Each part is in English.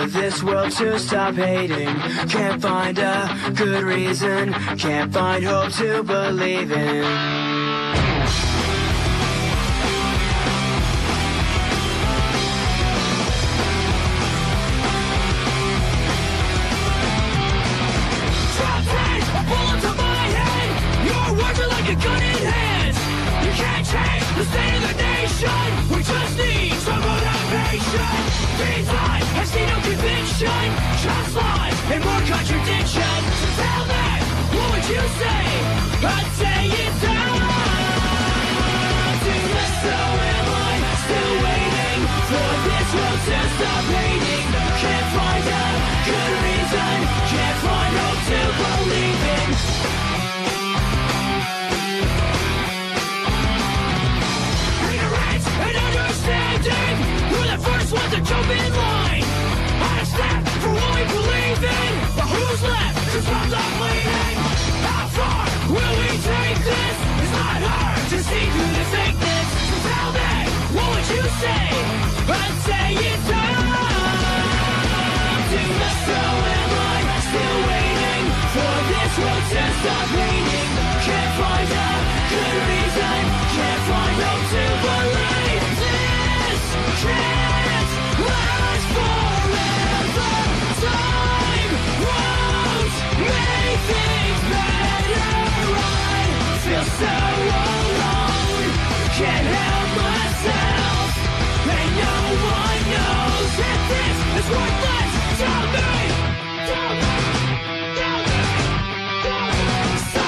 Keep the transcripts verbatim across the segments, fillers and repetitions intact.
this world to stop hating. Can't find a good reason, can't find hope to believe in. A gun in hand, you can't change the state of the nation. We just need some motivation. These lies, I see no conviction, just lies and more contradiction. So tell me, what would you say? I'd say it's time to let. So am I still waiting for this world to stop hating? Can't find a good reason, can't find hope to believe in. We're the first ones to jump in line. On a step for what we believe in. But who's left to stop the bleeding? How far will we take this? It's not hard to see through the fakeness. So tell me, what would you say? I'd say it's time to let. So am I still waiting for this world to stop hating? Can't find a good reason, can't find hope to believe. Can't last forever. Time won't make things better. I feel so alone, can't help myself, and no one knows that this is worthless. Tell me, tell me, tell me, tell me. So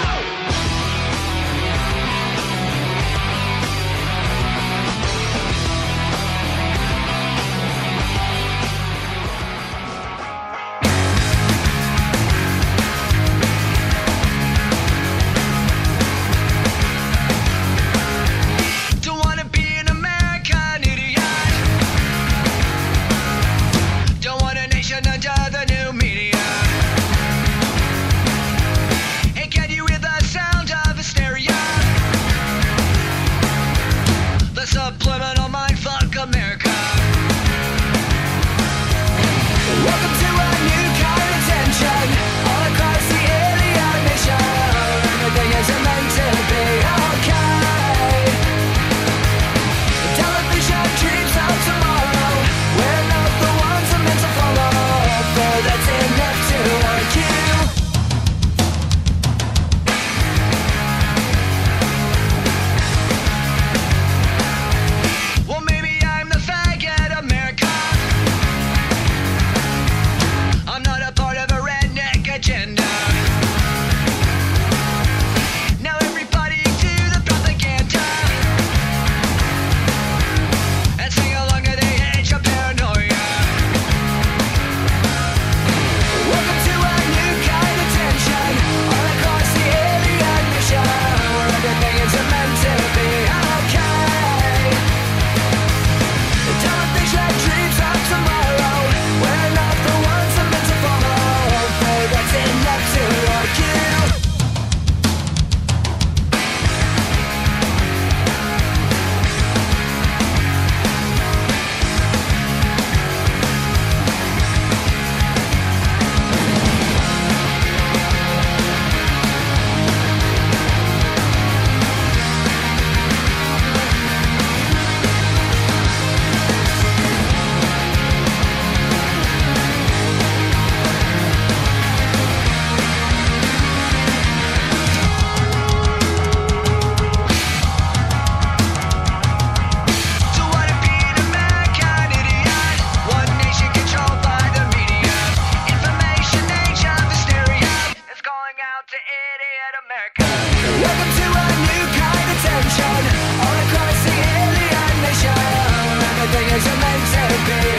welcome to a new kind of tension all across the alien nation. Everything is meant to be.